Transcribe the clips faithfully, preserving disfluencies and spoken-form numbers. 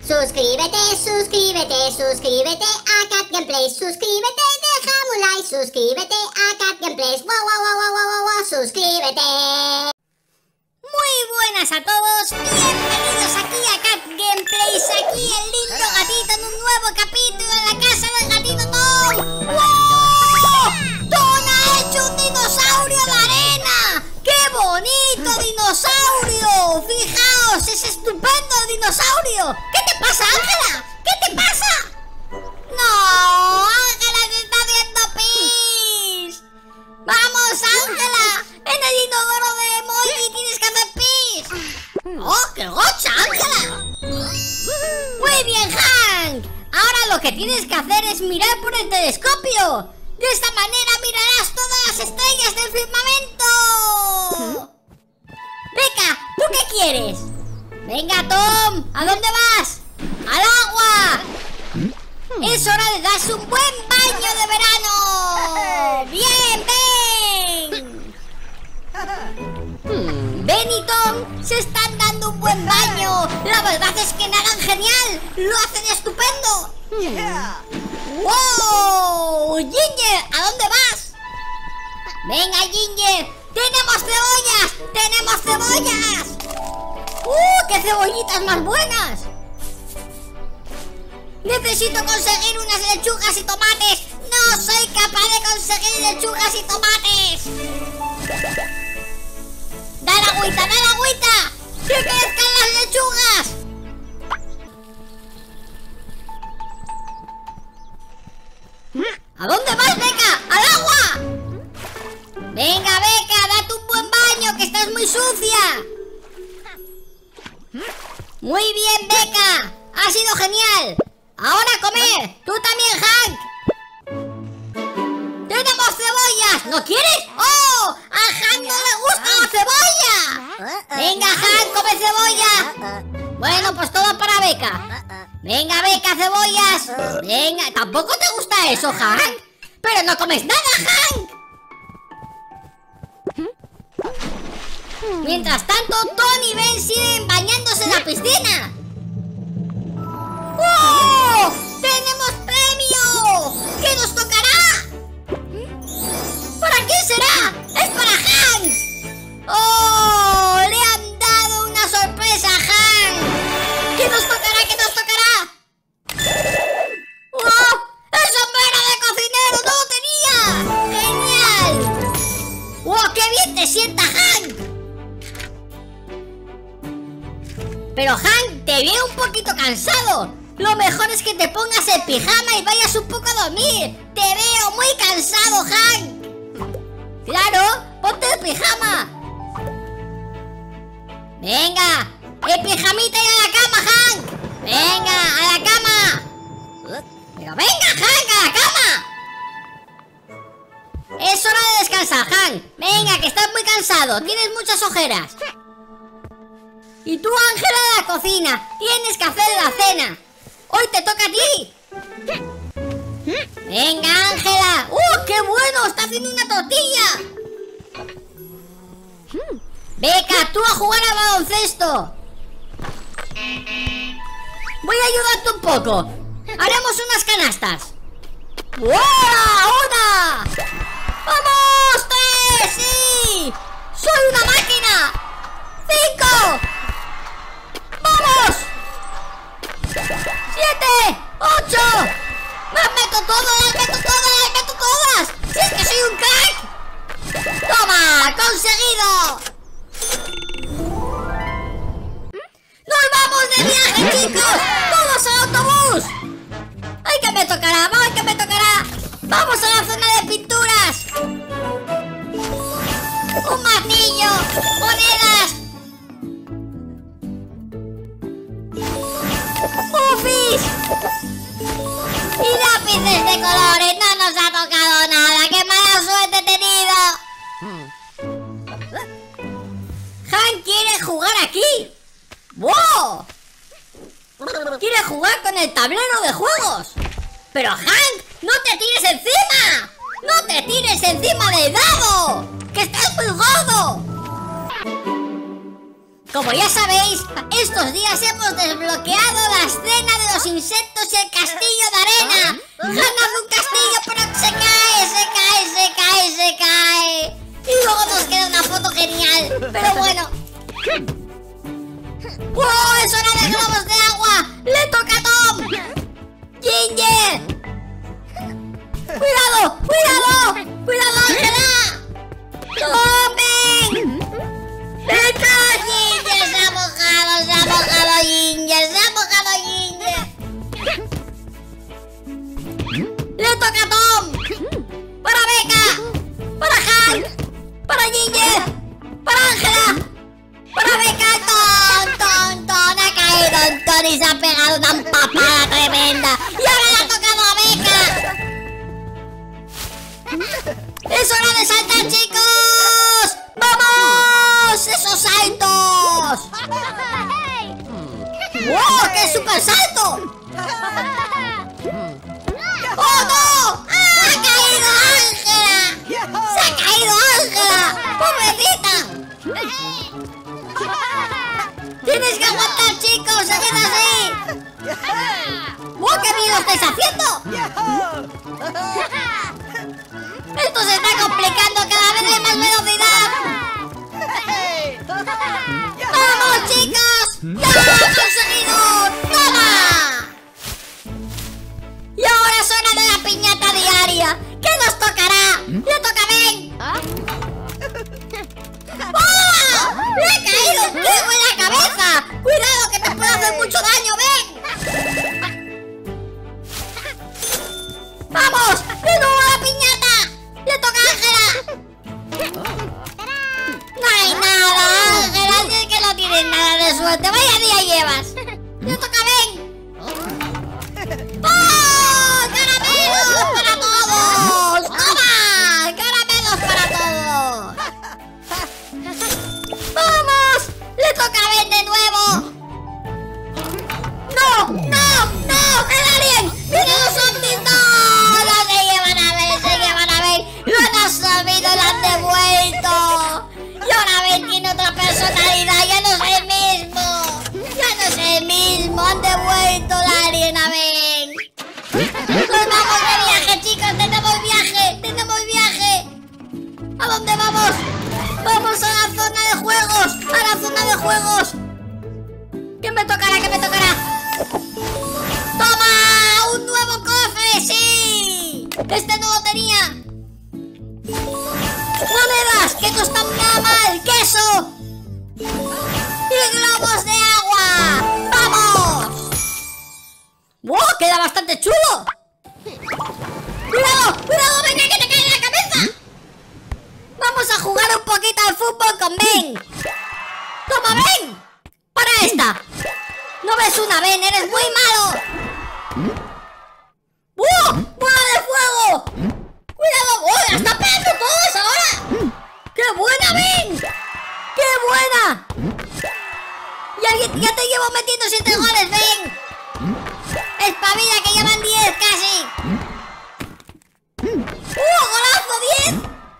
Suscríbete, suscríbete, suscríbete a Cat Gameplays. Suscríbete, déjame un like. Suscríbete a Cat Gameplays. Wow, wow, wow, wow, wow, wow, suscríbete. Muy buenas a todos, bienvenidos aquí a Cat Gameplays. Aquí el lindo gatito en un nuevo capítulo en la casa del gatito Tom. ¡Wow! ¡Tom ha hecho un dinosaurio de arena! ¡Qué bonito dinosaurio! Fijaos, es estupendo el dinosaurio. ¿Qué te pasa, Ángela? ¿Qué te pasa? ¡No! ¡Ángela se está haciendo pis! ¡Vamos, Ángela! ¡En el inodoro de emoji tienes que hacer pis! ¡Oh, qué gocha, Ángela! ¡Muy bien, Hank! Ahora lo que tienes que hacer es mirar por el telescopio. De esta manera mirarás todas las estrellas del firmamento. Beca, ¿tú qué quieres? Venga, Tom, ¿a dónde vas? ¡Al agua! Es hora de darse un buen baño de verano. ¡Bien, ven! Ben y Tom se están dando un buen baño. La verdad es que nadan genial. Lo hacen estupendo. Yeah. ¡Wow! Ginger, ¿a dónde vas? Venga, Ginger. ¡Tenemos cebollas! ¡Tenemos cebollas! ¡Uh! ¡Qué cebollitas más buenas! Necesito conseguir unas lechugas y tomates. No soy capaz de conseguir lechugas y tomates. ¡Dale agüita, dale agüita! ¡Que crezcan las lechugas! ¿A dónde vas, Beca? ¡Al agua! Venga, Beca, date un buen baño, que estás muy sucia. Muy bien, Beca. Ha sido genial. Ahora a comer. Tú también, Hank. ¡Tenemos cebollas! ¿No quieres? ¡Oh! ¡A Hank no le gusta la cebolla! Venga, Hank, come cebolla. Bueno, pues todo para Beca. Venga, Beca, cebollas. Venga, ¿tampoco te gusta eso, Hank? Pero no comes nada, Hank. Mientras tanto, Tony y Ben siguen bañándose en la piscina. ¡Oh! ¡Tenemos premio! ¿Qué nos tocará? ¿Para quién será? ¡Es para Hank! ¡Oh! ¡Le han dado una sorpresa a Hank! ¿Qué nos tocará? ¿Qué nos tocará? ¡Oh! ¡El sombrero de cocinero! ¡No lo tenía! ¡Genial! ¡Oh! ¡Qué bien te sienta, Hank! Pero Hank, te veo un poquito cansado. Lo mejor es que te pongas el pijama y vayas un poco a dormir. Te veo muy cansado, Hank. Claro, ponte el pijama. Venga, el pijamita y a la cama, Hank. Venga, a la cama. Pero venga, Hank, a la cama. Es hora de descansar, Hank. Venga, que estás muy cansado. Tienes muchas ojeras. Y tú, Ángela, de la cocina. Tienes que hacer la cena. Hoy te toca a ti. Venga, Ángela. ¡Uh, qué bueno! Está haciendo una tortilla. Beca, tú a jugar al baloncesto. Voy a ayudarte un poco. Haremos unas canastas. ¡Wow! ¡Una! ¡Vamos! ¡Tres! ¡Sí! ¡Soy una máquina! ¡Cinco! ¡Vamos! ¡Siete! ¡Ocho! ¡Las meto todas! ¡Las meto todas! ¡Las meto todas! ¡Si es que soy un crack! ¡Toma! ¡Conseguido! ¡Nos vamos de viaje, chicos! ¡Todos al autobús! ¡Ay, que me tocará! ¡Ay, que me tocará! ¡Vamos a la zona de pinturas! ¡Un martillo! ¡Monedas! ¡Mufis! Y lápices de colores. No nos ha tocado nada. ¡Qué mala suerte he tenido! Hank quiere jugar aquí. ¡Wow! Quiere jugar con el tablero de juegos. Pero Hank, no te tires encima. No te tires encima del dado, que estás muy gordo. Como ya sabéis, estos días hemos desbloqueado la escena insectos y el castillo de arena. Ganando un castillo, pero se cae, se cae, se cae, se cae. Y luego nos queda una foto genial. Pero bueno. ¡Wow! ¡Es hora de globos de agua! ¡Le toca a Tom! ¡Ginger! ¡Cuidado! ¡Cuidado! ¡Cuidado, Ángela! ¡Tomen! ¡Venga! ¡Ginger se ha mojado! ¡Se ha mojado Ginger! ¡Se ha mojado Ginger! ¡Le toca a Tom! ¡Para Becca! ¡Para Hank! ¡Para Ginger! ¡Para Ángela! ¡Para Becca! ¡Ton, ton, ton! ¡Ha caído Ton y se ha pegado una empapada tremenda! ¡Y ahora le ha tocado a Becca! ¡Es hora de saltar, chicos! ¡Vamos! ¡Esos saltos! ¡Wow! ¡Qué super salto! ¡Oh, no! ¡Ah, ¡ha caído Ángela! ¡Se ha caído Ángela! ¡Pobrecita! ¡Tienes que aguantar, chicos! ¡Seguid así! ¡Oh, qué bien lo estáis haciendo! ¡Esto se está complicando! ¡Cada vez hay más velocidad! ¡Vamos, chicos! ¡Ya lo hemos conseguido! ¡Toma! Y ahora es hora de la piñata diaria. ¿Qué nos tocará? ¡Le toca a Ben! ¡Oh! ¡Le ha caído un kiwi en la cabeza! ¡Cuidado que te puede hacer mucho daño, Ben! ¡Vamos! ¡De nuevo a la piñata! ¡Le toca a Ángela! ¡No hay nada, Ángela! Si es que no tienes nada de suerte. ¡Vaya día llevas! ¡Le toca a Ben! ¡Oh! ¡Caramelos para todos! ¡Toma! ¡Caramelos para todos! ¡Vamos! ¡Le toca a Ben de nuevo! ¡No! ¡No! ¡No! ¡El alien! ¡Vienen los ovnis! ¡No! ¡No se llevan a ver! ¡Se llevan a ver! ¡Lo han absorbido! ¡Lo han devuelto! ¡Y ahora Ben tiene otra personalidad! ¡Ya no es el mismo! ¡Ya no es el mismo! ¡Han devuelto el alien a Ben! ¡Nos vamos de viaje, chicos! ¡Tenemos viaje! ¡Tenemos viaje! ¿A dónde vamos? ¡Vamos a la zona de juegos! ¡A la zona de juegos! ¿Qué me tocará? ¿Qué me tocará? ¡Toma! ¡Un nuevo cofre! ¡Sí! ¡Este no lo tenía! ¡Monedas! ¡Que no están nada mal! ¡Queso! ¡Y globos de agua! ¡Vamos! ¡Wow! ¡Queda bastante chulo! ¡Cuidado! ¡Cuidado! ¡Venga, que te cae en la cabeza! ¡Vamos a jugar un poquito al fútbol con Ben! ¡Toma, Ben! ¡Para esta! ¡No ves una, Ben! ¡Eres muy malo! ¡Uh! ¡Bola de fuego! ¡Cuidado! ¡Oh! ¡La está pegando todos ahora! ¡Qué buena, Ben! ¡Qué buena! ¡Ya, ya te llevo metiendo siete goles, Ben! ¡Espabila, que ya van diez casi! ¡Uh! ¡Golazo! ¡diez!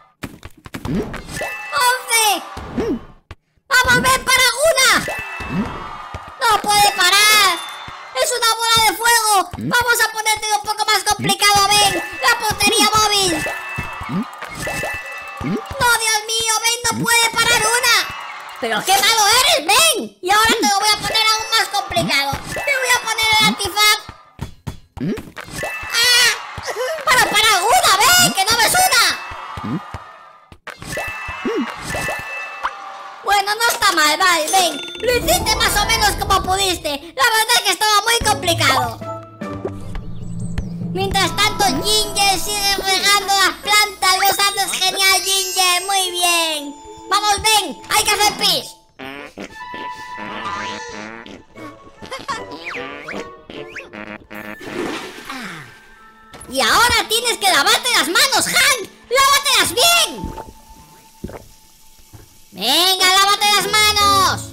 ¡once! ¡Vamos, Ben, para alguna! ¡No puede parar! ¡Es una bola de fuego! ¡Vamos a ponerte un poco más complicado, Ben! ¡La portería móvil! ¡No, Dios mío! Ben no puede parar una! ¡Pero qué malo eres, Ben! Y ahora te lo voy a poner aún más complicado. Te voy a poner el antifaz. ¡Ah! ¡Para, para alguna, Ben! ¡Que no ves una! Bueno, no está mal, vale, Ben. Lo hiciste más o menos como pudiste. La verdad es que estaba muy complicado. Mientras tanto, Ginger sigue regando las plantas. Los haces genial, Ginger. Muy bien. Vamos, Ben. Hay que hacer pis. Y ahora tienes que lavarte las manos, Hank. ¡Lávatelas bien! ¡Venga, lávate las manos!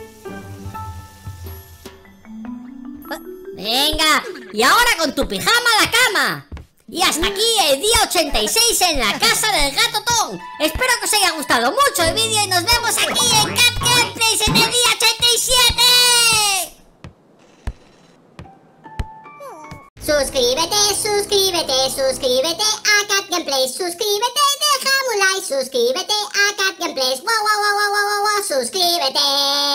Venga, y ahora con tu pijama a la cama. Y hasta aquí el día ochenta y seis en la casa del gato Tom. Espero que os haya gustado mucho el vídeo y nos vemos aquí en Cat Gameplays en el día ochenta y siete. Suscríbete, suscríbete, suscríbete a Cat Gameplays. Suscríbete, déjame un like. Suscríbete a Cat Gameplays. Wow, wow, wow, wow, wow, wow, wow. Suscríbete.